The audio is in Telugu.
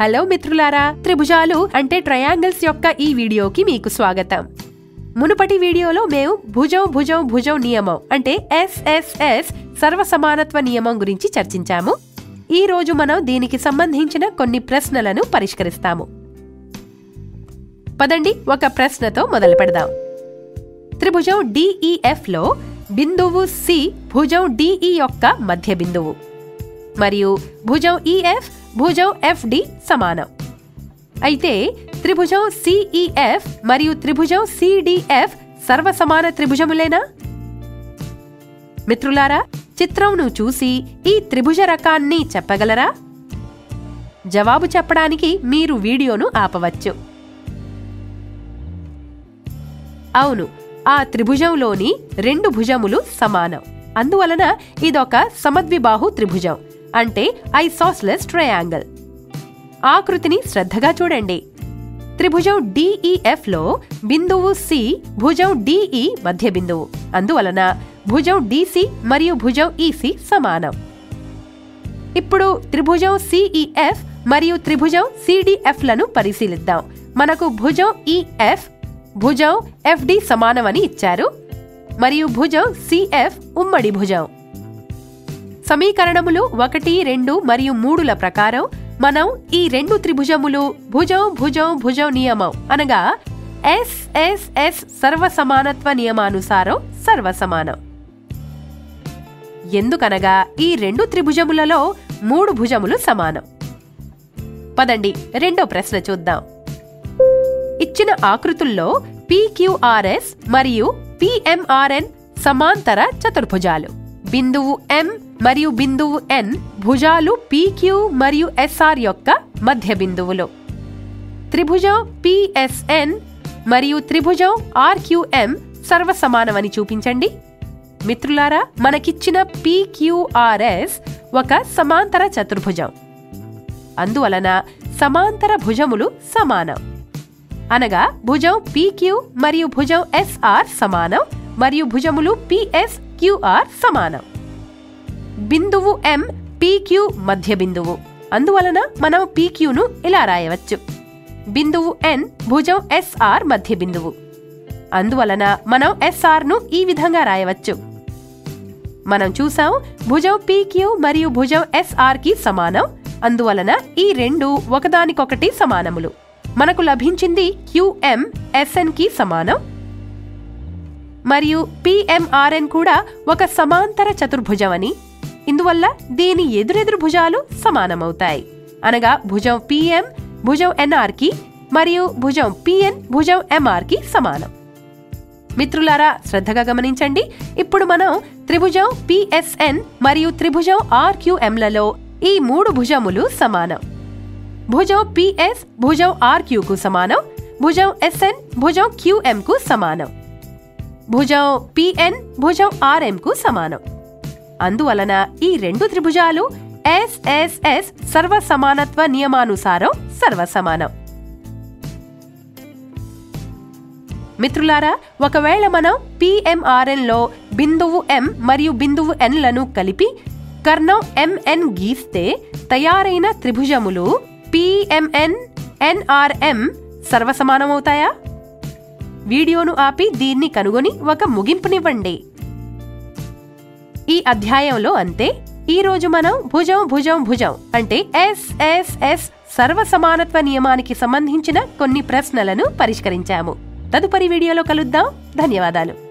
హలో మిత్రులారా, త్రిభుజాలు అంటే ట్రయాంగిల్స్ యొక్క ఈ వీడియోకి మీకు స్వాగతం. మునుపటి వీడియోలో మేము భుజం భుజం భుజం నియమం అంటే SSS సర్వసమానత్వ నియమం గురించి చర్చించాము. ఈ రోజు మనం దీనికి సంబంధించిన కొన్ని ప్రశ్నలను పరిష్కరిస్తాము. పదండి ఒక ప్రశ్నతో మొదలు పెడదాం. త్రిభుజం DEF లో బిందువు C భుజం DE యొక్క మధ్య బిందువు మరియు భుజం EF భుజం FD సమానం. అయితే త్రిభుజం CEF మరియు త్రిభుజం CDF సర్వసమాన త్రిభుజములేనా? మిత్రులారా, చిత్రంను చూసి ఈ త్రిభుజ రకాన్ని చెప్పగలరా? జవాబు చెప్పడానికి మీరు వీడియోను ఆపవచ్చు. అవును, ఆ త్రిభుజంలోని రెండు భుజములు సమానం. అందువలన ఇదొక సమద్విబాహు త్రిభుజం అంటే ఐసోస్లెస్ ట్రయాంగిల్. ఆకృతిని శ్రద్ధగా చూడండి. త్రిభుజం DEF లో బిందువు C భుజం DE మధ్య బిందువు. అందువలన భుజం DC మరియు భుజం EC సమానం. ఇప్పుడు త్రిభుజం CEF మరియు త్రిభుజం CDF లను పరిశీలిద్దాం. మనకు భుజం EF భుజం FD సమానమని ఇచ్చారు మరియు భుజం CF ఉమ్మడి భుజం. సమీకరణములు 1, 2 మరియు 3ల ప్రకారం మనం ఈ రెండు త్రిభుజములు భుజం భుజం భుజం నియమం అనగా SSS సర్వసమానత్వ నియమానుసారం సర్వసమానం. ఎందుకనగా ఈ రెండు త్రిభుజములలో 3 భుజములు సమానం. పదండి రెండో ప్రశ్న చూద్దాం. ఇచ్చిన ఆకృతుల్లో PQRS మరియు PMRN సమాంతర చతుర్భుజాలు. బిందువు M మరియు బిందువు N భుజాలు PQ మరియు SR యొక్క మధ్య బిందువులు. త్రిభుజం PSN మరియు త్రిభుజం RQM సర్వసమానమని చూపించండి. మిత్రులారా, మనకిచ్చిన PQRS ఒక సమాంతర చతుర్భుజం. అందువలన సమాంతర భుజములు సమానం. అనగా భుజం PQ మరియు భుజం SR సమానం మరియు భుజములు PS QR సమానం. బిందువు M PQ మధ్య బిందువు. అందువలన మనం PQను ఇలా రాయవచ్చు. బిందువు N భుజం SR మధ్య బిందువు. అందువలన మనం SRను ఈ విధంగా రాయవచ్చు. మనం చూసాం భుజం PQ మరియు భుజం SR కి సమానం. అందువలన ఈ రెండు ఒకదానికొకటి సమానములు. మనకు లభించింది QM SN కి సమానం మరియు PMRN కూడా ఒక సమాంతర చతుర్భుజమని. ఇందువల్ల దీని ఎదురెదురు భుజాలు సమానమవుతాయి. అనగా భుజం PM భుజం NR కి మరియు భుజం PN భుజం MR కి సమానం. మిత్రులారా, శ్రద్ధగా గమనించండి. ఇప్పుడు మనం త్రిభుజం PSN మరియు త్రిభుజం RQM లలో ఈ 3 భుజములు సమానం. భుజం PS భుజం RQ కు సమానం. భుజం SN భుజం QM కు సమానం. భుజం PN భుజం RM కు సమానం. అందువలన ఈ రెండు త్రిభుజాలు SSS సర్వసమానత్వ నియమానుసారం సర్వసమానం. మిత్రులారా, ఒకవేళ మనం PMRN లో బిందువు M మరియు బిందువు N లను కలిపి కర్ణం MN గీస్తే తయారైన త్రిభుజములు PMN NRM సర్వసమానమవుతాయా? వీడియోను ఆపి దీన్ని కనుగొని ఒక ముగింపునివ్వండి. ఈ అధ్యాయంలో అంతే. ఈ రోజు మనం భుజం భుజం భుజం అంటే SSS సర్వసమానత్వ నియమానికి సంబంధించిన కొన్ని ప్రశ్నలను పరిష్కరించాము. తదుపరి వీడియోలో కలుద్దాం. ధన్యవాదాలు.